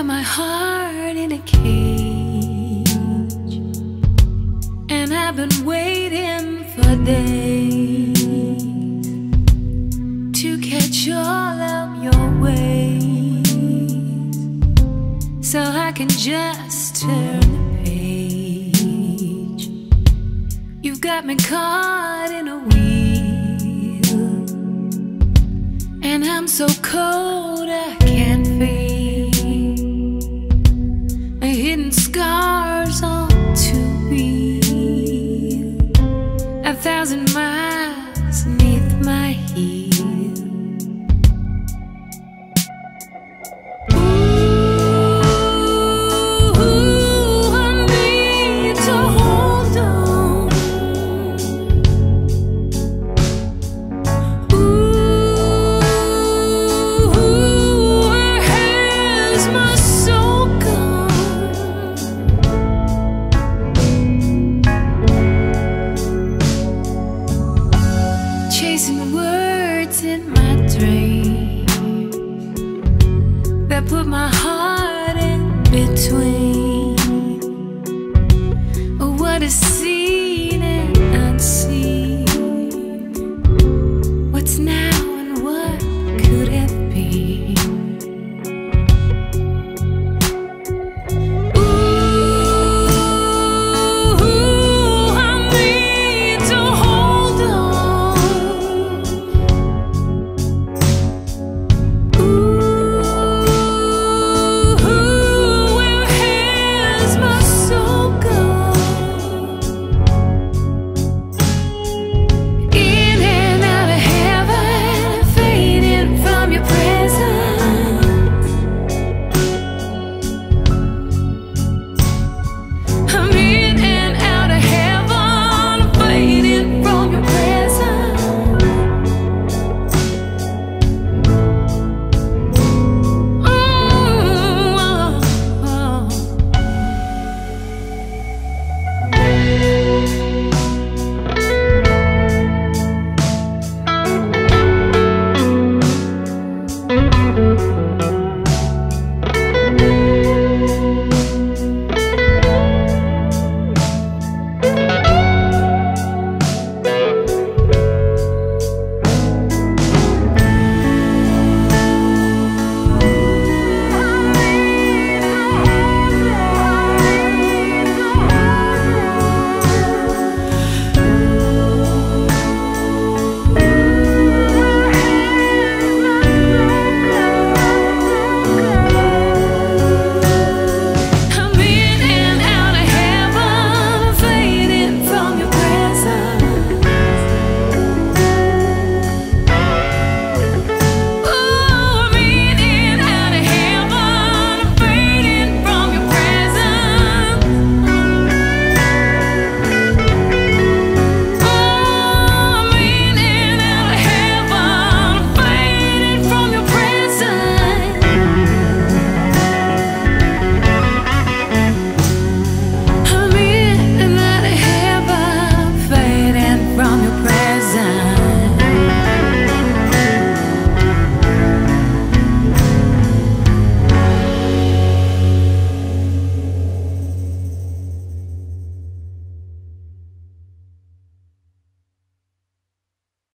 got my heart in a cage, and I've been waiting for days to catch all of your ways, so I can just turn the page. You've got me caught in a wheel, and I'm so cold I can't feel. Hidden scars all too real. 1,000 miles